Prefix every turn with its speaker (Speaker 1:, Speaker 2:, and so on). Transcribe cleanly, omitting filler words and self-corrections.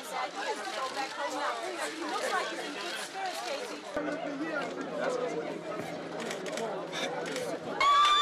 Speaker 1: said he has to go back home now. He looks like he's in good spirits, Casey.